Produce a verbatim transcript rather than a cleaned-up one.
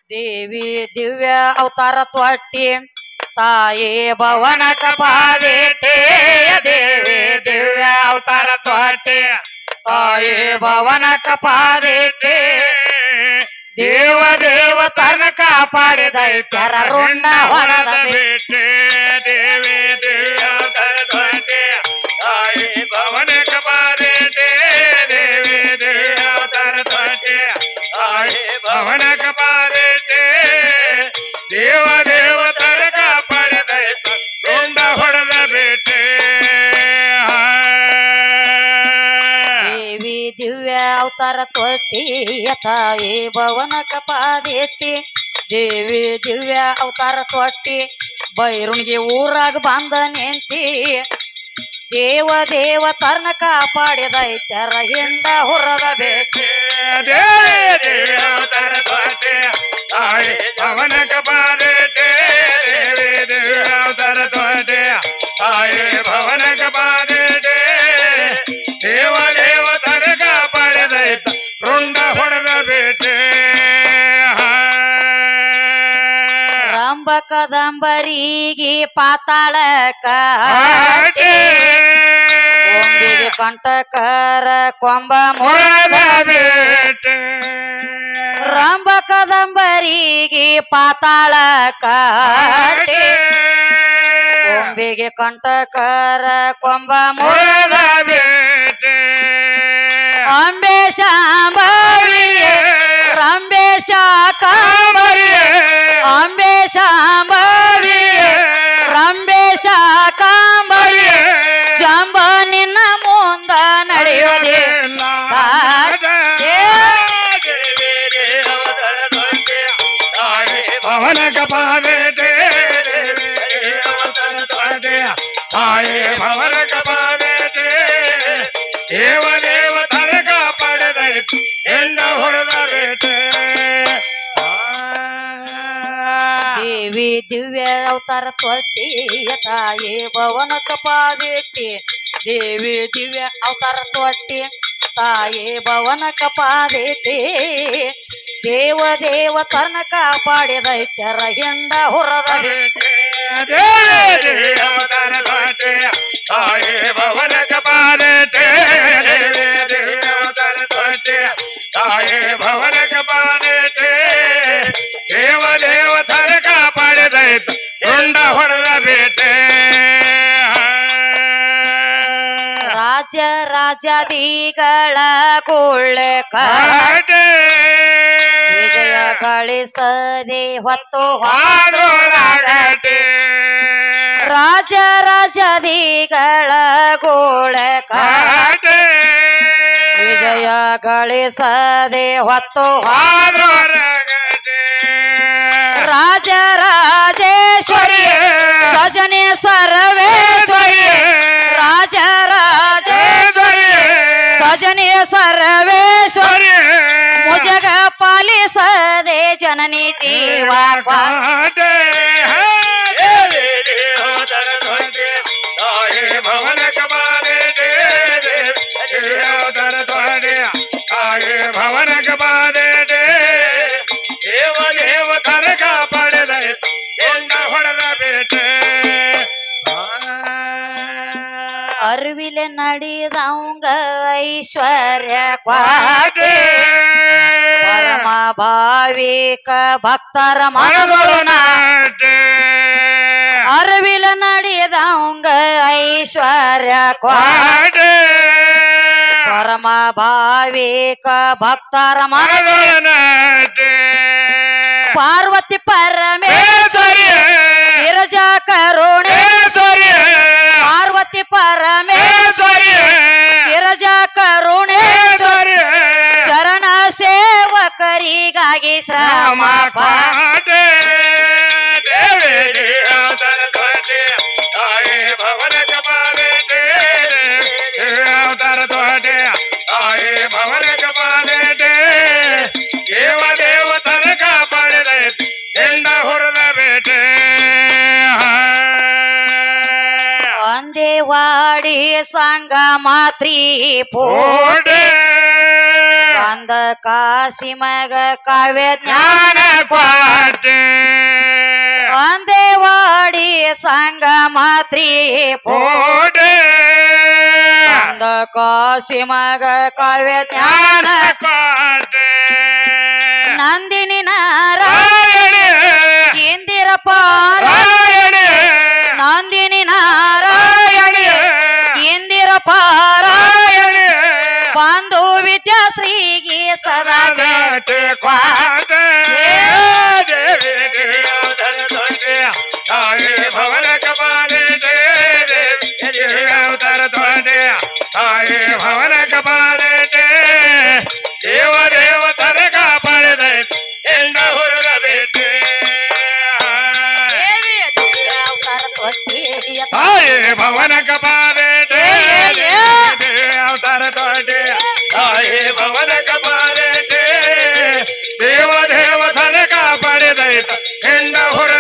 ದೇವಿ ದಿವ್ಯ ಅವತಾರ ತೊಟ್ಟಿ ತಾಯಿ ಭವನ ಕಪಾದೇಟೆ ದೇವಿ ದಿವ್ಯ ಅವತಾರ ತೊಟ್ಟಿ ತಾಯಿ ಭವನ ಕಪಾದೇಟೆ ದೇವ ದೇವ ತನ ಕಾಪಾಡಿದೈತ್ಯರ ರುಂಡ ಹೊಡೆದ ಬೇಟೆ ದೇವಿ ದಿವ್ಯ ಅವತಾರ ತೊಟ್ಟಿ ತಾಯಿ ಭವನ ಕಪಾದೇಟೆ ದೇವಿ ದಿವ್ಯ ಅವತಾರ ತೊಟ್ಟಿ ತಾಯಿ ಭವನ ಕಪಾದೇಟೆ ದೇವ ದೇವ ತರ ಕಾಪಾಡಿದೈತ ರುಂಡ ಹೊಡೆದ ಬೇಟೆ ದೇವಿ ದಿವ್ಯ ಅವತಾರ ತೊಟ್ಟಿ ತಾಯಿ ಭವನ ಕಪಾದೇಟಿ ದೇವಿ ದಿವ್ಯ ಅವತಾರ ತೊಟ್ಟಿ ಬೈರುಣಿಗೆ ಊರಾಗ ಬಂದ ನಿಂತಿ ದೇವ ದೇವ ತರ್ನ ಕಾಪಾಡಿದೈತ್ಯರ ಹಿಂದ ಹೊರದ ಬೇಟೆ ದೇವಿ ದಿವ್ಯ ಅವತಾರ ತೊಟ್ಟಿ ತಾಯಿ ಭವನ ಕಪಾದೇಟೆ ದೇವಿ ದಿವ್ಯ ಅವತಾರ ತೊಟ್ಟಿ ತಾಯಿ ಭವನ ಕಪಾದೇಟೆ ದೇವ ದೇವ ತರ ಕಾಪಾಡಿದೈತ ರುಂಡ ಹೊಡೆದ ಬೇಟೆ ರಂಬ ಕದಂಬರಿಗೆ ಪಾತಾಳ ಹಾಟೆ ಕೊಂಬಿಗೆ ಕಂಟಕರ ಕೊಂಬ ಹೊಡೆದ ಮುರದ ಬೇಟೆ ರಂಬ ಕದಂಬರಿಗೆ ಪಾತಾಳ ಕಾಟೆ ಕೊಂಬಿಗೆ ಕಂಟಕರ ಕೊಂಬ ಮುರದ ಹೊಡೆದ ಬೇಟೆ ಅಂಬೆ ಶಾಂಭವಿಯೇ ರಂಬೆ ಶಾಕಾಂಬರಿಯೇ ಅಂಬೆ ಶಾಂಭವಿಯೇ ರಂಬೆ ಶಾಕಾಂಬರಿಯೇ ಜಂಬ ನಿನ್ನ ಮುಂದ ನಡೆಯೋದಿಲ್ಲ ಭವನ ಕಪಾದೇಟೆ ತಾಯಿ ಭವನ ಕಪಾದೇಟೆ ದೇವ ದೇವ ತರ ಕಾಪಾಡದೈತು ಎಂಡ ಹೊಡೆದ ಬೇಟೆ ದೇವಿ ದಿವ್ಯ ಅವತಾರ ತೊಟ್ಟಿ ತಾಯಿ ಭವನ ಕಪಾದೇಟಿ ದೇವಿ ದಿವ್ಯ ಅವತಾರ ತೊಟ್ಟಿ ತಾಯಿ ಭವನ ಕಪಾದೇಟಿ ದೇವ ದೇವ ತರ್ನ ಕಾಪಾಡಿದೈತ್ಯರ ಹಿಂದ ಹೊರದ ಬೇಟೆ ದೇವಿ ದಿವ್ಯ ಅವತಾರ ತೊಟ್ಟಿ ತಾಯಿ ಭವನ ಕಪಾದೇಟೆ ದೇವಿ ದಿವ್ಯ ಅವತಾರ ತೊಟ್ಟಿ ತಾಯಿ ಭವನ ಕಪಾದೇಟೆ ದೇವ ದೇವ ತರ ಕಾಪಾಡಿದೈತು ರುಂಡ ಹೊಡೆದ ಬೇಟೆ ರಾಜ ರಾಜಾದಿಗಳ ಗೋಳೆ ಕಾಟೆ ವಿಜಯ ಗಳಿಸದೆ ಹೊತ್ತು ಹಾಡೋಳಾಗಟೆ ರಾಜ ರಾಜಾದಿಗಳ ಗೋಳೆ ಕಾಟೆ ವಿಜಯ ಗಳಿಸದೆ ಹೊತ್ತು ಹಾಡೋಳಾಗಟೆ ರಾಜ ರಾಜೇಶ್ವರಿ ಸಜನೆ ಸರ್ವೇಶ್ವರಿ ರಾಜ ರಾಜೇಶ್ವರಿ ಸಜನೆ ಸರ್ವೇಶ್ವರಿ ಮುಜಗ ಪಾಲಿಸದೆ ಜನನಿ ಜೀವ ಕಾಟೆ ತಾಯಿ ಭವನ ಕಪಾದೇಟೆ ಅವತಾರ ತೊಡೆ ತಾಯಿ ಭವನ ಕಪಾದೇಟೆ ದೇವ ದೇವ ತರ ಕಾಪಾಡದೈತು ಎಂಡ ಹೊಡೆದ ಬೇಟೆ ಅರಿವಿಲೆ ನಡೆದವಂಗ ಐಶ್ವರ್ಯ ಕ್ವಾಟೆ ಪರಮ ಭಾವಿಕ ಭಕ್ತರ ಮನದೊಳು ನಾಟೆ ಅರಿವಿಲ ನಡೆದವಂಗ ಐಶ್ವರ್ಯ ಕ್ವಾಟೆ ಪರಮ ಭಾವಿಕ ಭಕ್ತರ ಮನದೊಳು ನಾಟೆ ಪಾರ್ವತಿ ಪರಮೇಶ್ವರಿ ಗಿರಜಾ ಕರುಣೇಶ್ವರಿ ಪಾರ್ವತಿ ಪರಮೇಶ್ವರಿ ಗಿರಜಾ ಕರುಣೇಶ್ವರಿ ಚರಣ ಸೇವಕರಿಗಾಗಿ ಶ್ರಮ ಪಾಟೆ ದೇವಿ ಅವತಾರ ತೊಡೆ ತಾಯಿ ಭವನ ಕಪಾದೇಟೆ ಅವತಾರ ತೊಡೆ ತಾಯಿ ಭವನ ಕಪಾದೇಟೆ ದೇವ ದೇವ ತರ ಕಾಪಾಡಿದೈತು ಎಂಡ ಹೊರದ ಬೇಟೆ ಅಂದೇವಾಡಿ ಸಂಗ ಮಾತ್ರಿ ಓಡೆ ಅಂದ ಕಾಶಿ ಮಗ ಕಾವ್ಯ ಜ್ಞಾನ ಜ್ಞಾನ ಕೊಟ್ಟೆ ಅಂದೇವಾಡಿ ಸಂಗ ಮಾತ್ರಿ ಕೋಟೆ ಅಂದ ಕಾಶಿ ಮಗ ಕಾವ್ಯ ಜ್ಞಾನ ಜ್ಞಾನ ಕೊಟ್ಟೆ ನಂದಿನಿ ನಾರ ರಾಯಣಿ ಇಂದಿರ ಪಾರ ರಾಯಣಿ ನಂದಿನಿ ನಾರ ರಾಯಣಿ ಇಂದಿರ ಪಾರ ರಾಯಣಿ ಬಂಧು ವಿದ್ಯಾಶ್ರೀಗೆ ಸದಾ ದಾಟೆ ಕ್ವಾಟೆ ದೇವಿ ದೇವಧರ ದೊಡ್ಡೆ ತಾಯಿ ಭವನ ಕಪಾಲೆ ದೇವಿ ದೇವಧರ ದೊಡ್ಡೆ ತಾಯಿ ಭವನ ಕಪಾಲೆ ದೇವ ದೇವತರ ಕಾಪಾಡಿದೆ ಎಂಡ ಹುಡುಗ ಬೇಟೆ ತಾಯಿ ಭವನ ಕಪಾಲೆ ದೇವಧರ ದೊಡ್ಡೆ ತಾಯಿ ಭವನ ಕಪಾಲೆ ದೇವ ದೇವಧರ ಕಾಪಾಡಿದೈತ ಎಂಡ ಹುಡುಗ